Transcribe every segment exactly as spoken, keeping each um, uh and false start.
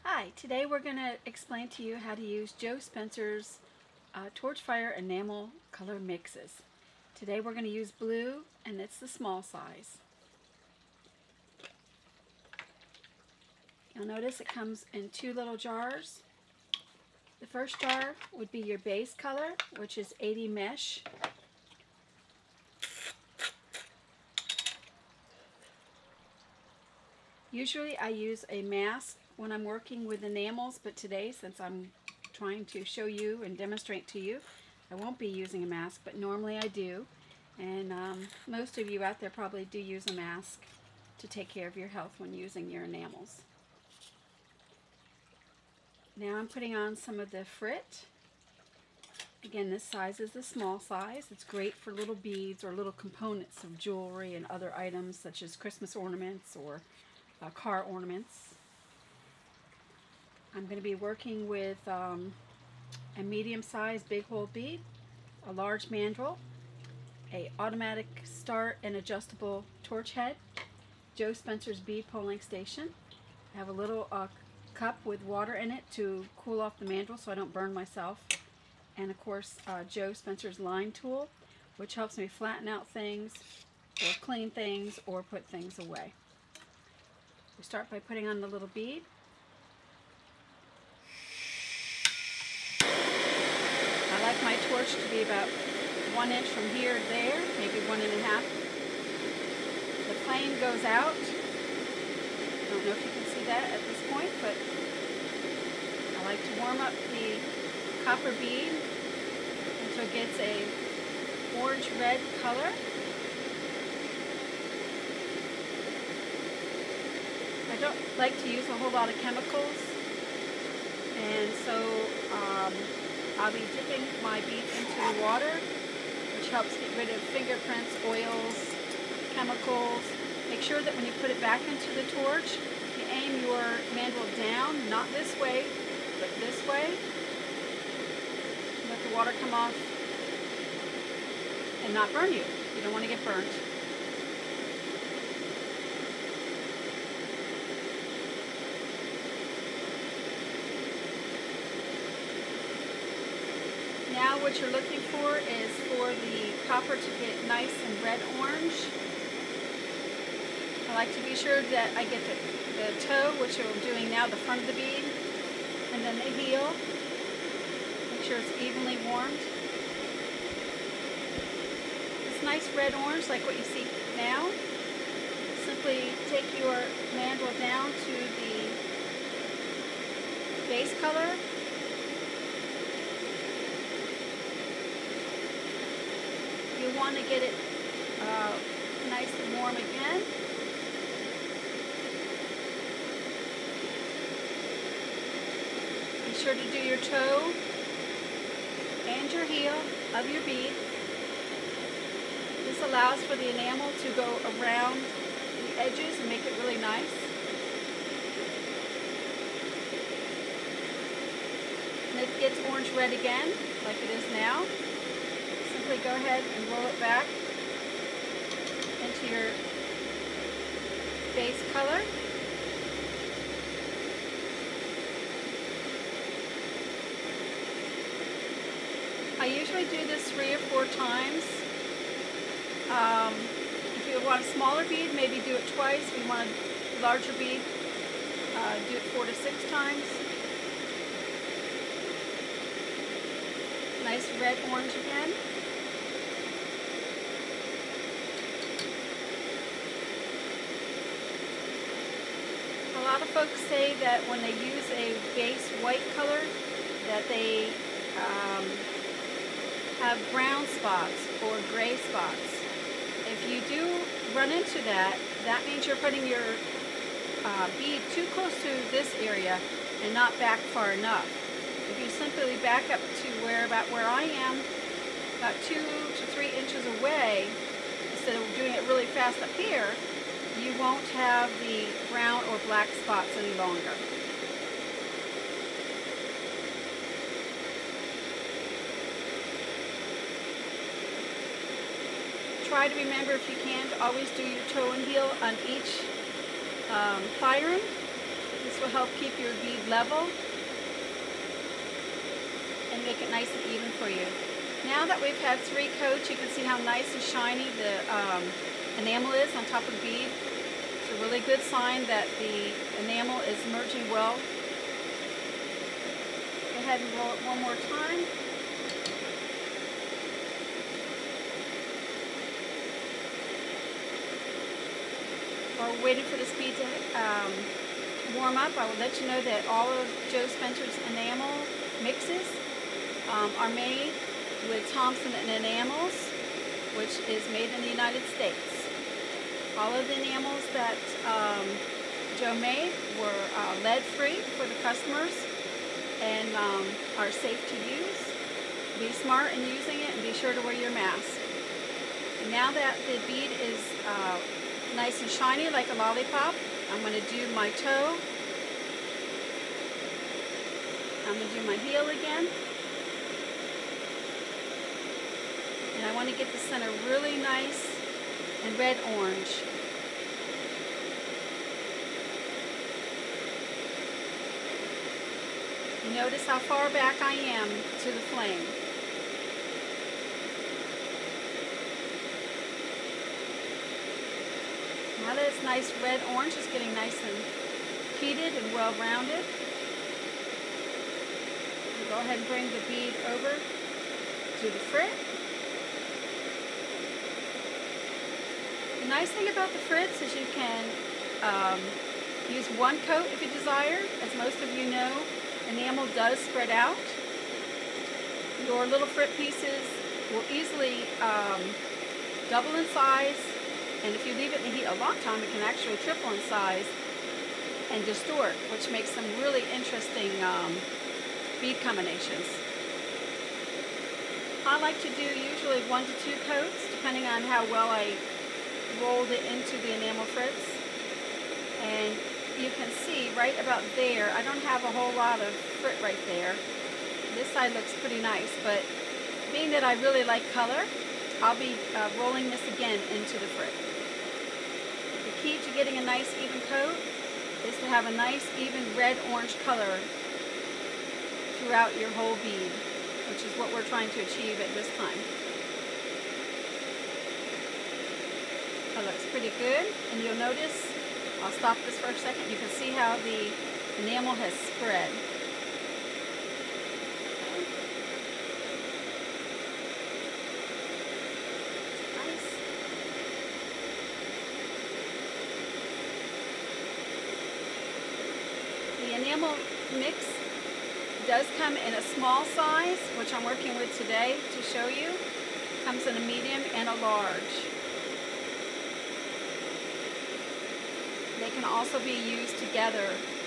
Hi, today we're going to explain to you how to use Joe Spencer's uh, Torchfire enamel color mixes. Today we're going to use blue, and it's the small size. You'll notice it comes in two little jars. The first jar would be your base color, which is eighty mesh. Usually I use a mask when I'm working with enamels, but today, since I'm trying to show you and demonstrate to you, I won't be using a mask, but normally I do. And um, most of you out there probably do use a mask to take care of your health when using your enamels. Now I'm putting on some of the frit. Again, this size is the small size. It's great for little beads or little components of jewelry and other items such as Christmas ornaments or uh, car ornaments. I'm going to be working with um, a medium-sized big hole bead, a large mandrel, a automatic start and adjustable torch head, Joe Spencer's bead pulling station. I have a little uh, cup with water in it to cool off the mandrel so I don't burn myself, and of course uh, Joe Spencer's line tool, which helps me flatten out things or clean things or put things away. We start by putting on the little bead. I like my torch to be about one inch from here to there, maybe one and a half. The flame goes out. I don't know if you can see that at this point, but I like to warm up the copper bead until it gets a orange-red color. I don't like to use a whole lot of chemicals, and so um, I'll be dipping my beads into the water, which helps get rid of fingerprints, oils, chemicals. Make sure that when you put it back into the torch, you aim your mandrel down, not this way, but this way. Let the water come off and not burn you. You don't want to get burnt. Now what you're looking for is for the copper to get nice and red-orange. I like to be sure that I get the, the toe, which I'm doing now, the front of the bead, and then the heel. Make sure it's evenly warmed. This nice red-orange, like what you see now, simply take your mandrel down to the base color. You want to get it uh, nice and warm again. Be sure to do your toe and your heel of your bead. This allows for the enamel to go around the edges and make it really nice. And it gets orange-red again, like it is now. Simply go ahead and roll it back into your base color. I usually do this three or four times. Um, if you want a smaller bead, maybe do it twice. If you want a larger bead, uh, do it four to six times. Nice red-orange again. A lot of folks say that when they use a base white color that they um, have brown spots or gray spots. If you do run into that, that means you're putting your uh, bead too close to this area and not back far enough. If you simply back up to where about where I am, about two to three inches away, instead of doing it really fast up here, you won't have the brown or black spots any longer. Try to remember, if you can, to always do your toe and heel on each um, firing. This will help keep your bead level and make it nice and even for you. Now that we've had three coats, you can see how nice and shiny the um, enamel is on top of the bead. It's a really good sign that the enamel is merging well. Go ahead and roll it one more time. While we're waiting for this bead to um, warm up, I will let you know that all of Joe Spencer's enamel mixes um, are made with Thompson and Enamels, which is made in the United States. All of the enamels that um, Joe made were uh, lead-free for the customers and um, are safe to use. Be smart in using it and be sure to wear your mask. And now that the bead is uh, nice and shiny like a lollipop, I'm going to do my toe. I'm going to do my heel again. And I want to get the center really nice and red-orange. You notice how far back I am to the flame. Now that it's nice red-orange, it's getting nice and heated and well-rounded. Go ahead and bring the bead over to the frit. The nice thing about the frits is you can um, use one coat if you desire. As most of you know, enamel does spread out. Your little frit pieces will easily um, double in size, and if you leave it in the heat a long time, it can actually triple in size and distort, which makes some really interesting um, bead combinations. I like to do usually one to two coats, depending on how well I rolled it into the enamel frits. And you can see right about there, I don't have a whole lot of frit right there. This side looks pretty nice, but being that I really like color, I'll be uh, rolling this again into the frit. The key to getting a nice even coat is to have a nice even red-orange color throughout your whole bead, which is what we're trying to achieve at this time. That looks pretty good, and you'll notice, I'll stop this for a second, you can see how the enamel has spread. Nice. The enamel mix does come in a small size, which I'm working with today to show you. Comes in a medium and a large. They can also be used together.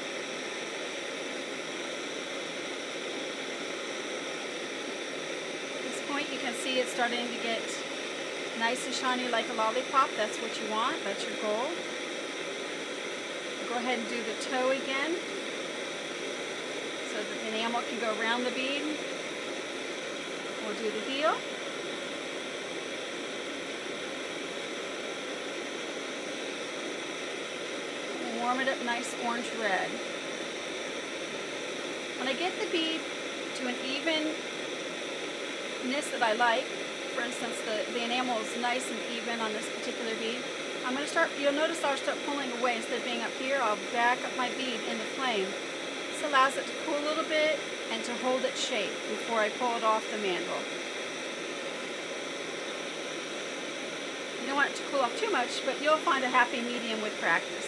At this point you can see it's starting to get nice and shiny like a lollipop. That's what you want, that's your goal. Go ahead and do the toe again, so that the enamel can go around the bead. We'll do the heel. We'll warm it up nice orange red. When I get the bead to an evenness that I like, for instance the, the enamel is nice and even on this particular bead, I'm going to start, you'll notice I'll start pulling away. Instead of being up here, I'll back up my bead in the flame. This allows it to cool a little bit and to hold its shape before I pull it off the mandrel. You don't want it to cool off too much, but you'll find a happy medium with practice.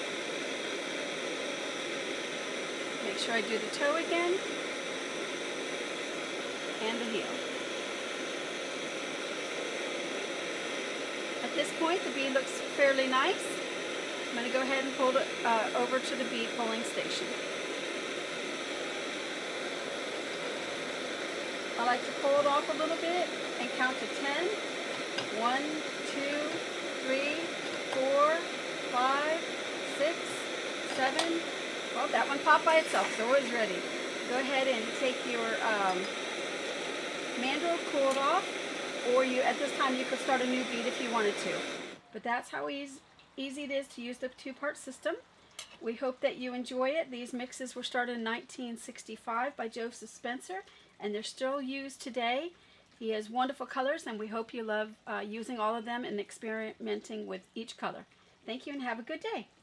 Make sure I do the toe again and the heel. At this point, the bead looks fairly nice. I'm going to go ahead and pull it uh, over to the bead pulling station. I like to pull it off a little bit and count to ten. One, two, three, four, five, six, seven. Well, that one popped by itself. It's always ready. Go ahead and take your um, mandrel, cool it off. Or you, at this time, you could start a new bead if you wanted to. But that's how easy, easy it is to use the two-part system. We hope that you enjoy it. These mixes were started in nineteen sixty-five by Joseph Spencer, and they're still used today. He has wonderful colors, and we hope you love uh, using all of them and experimenting with each color. Thank you and have a good day.